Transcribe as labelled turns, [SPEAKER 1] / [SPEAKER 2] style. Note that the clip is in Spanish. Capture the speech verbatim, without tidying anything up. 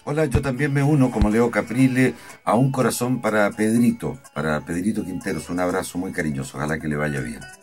[SPEAKER 1] Hola, yo también me uno, como Leo Caprile, a un corazón para Pedrito, para Pedrito Quinteros. Un abrazo muy cariñoso, ojalá que le vaya bien.